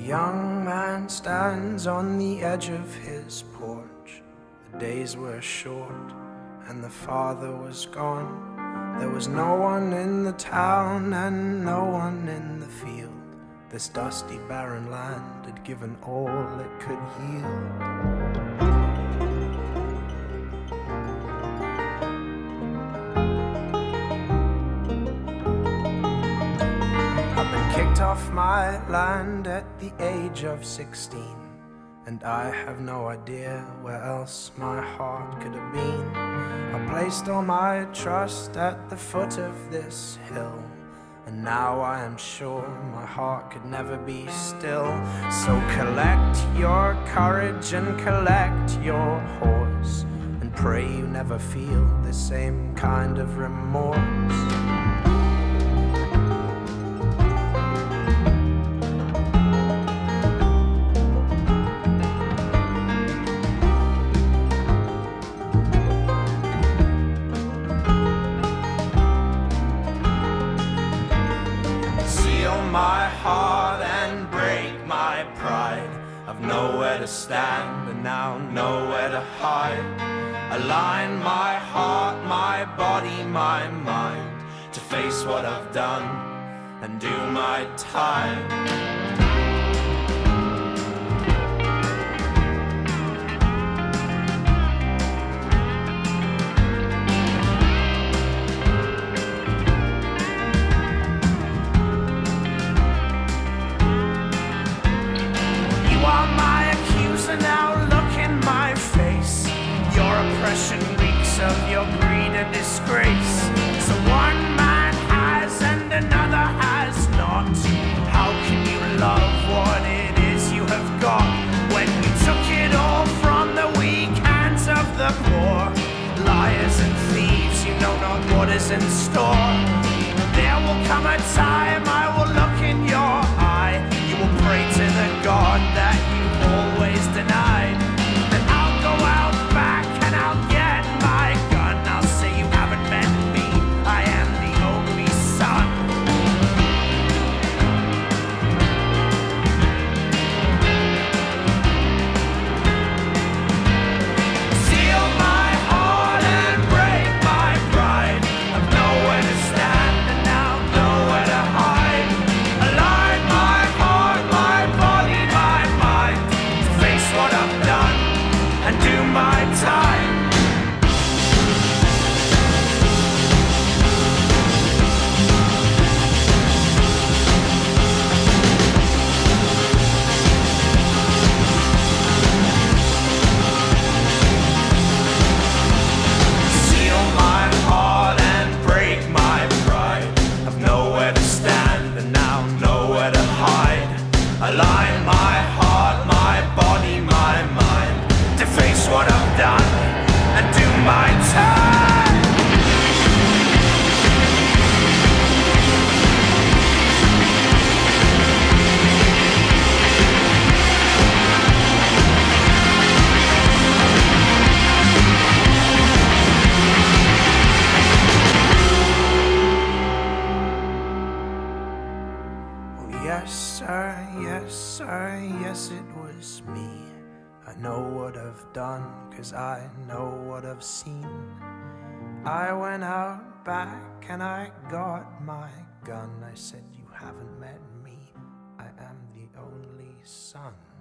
young man stands on the edge of his porch. The days were short and the father was gone. There was no one in the town and no one in the field. This dusty barren land had given all it could yield. Kicked off my land at the age of 16, and I have no idea where else my heart could have been. I placed all my trust at the foot of this hill, and now I am sure my heart could never be still. So collect your courage and collect your horse, and pray you never feel the same kind of remorse. My heart and break my pride. I've nowhere to stand and now nowhere to hide. Align my heart, my body, my mind to face what I've done and do my time. Oppression reeks of your greed and disgrace. So one man has and another has not. How can you love what it is you have got when you took it all from the weak hands of the poor? Liars and thieves, you know not what is in store. There will come a time I will look in your eye. You will pray to the God that you've always denied. Then I'll go out back and I'll get my gun. I'll say you haven't met me, I am the only son. Seal my heart and break my pride. I've nowhere to stand and now nowhere to hide. Align my heart, my body, my mind to face what I've done and do my time. Seal my heart and break my pride. I've nowhere to stand and now nowhere to hide. Align my heart, my body, my mind to face what I've done and do my time. Well, yes sir, yes it was me. I know what I've done, 'cause I know what I've seen. I went out back and I got my gun. I said, you haven't met me, I am the only son.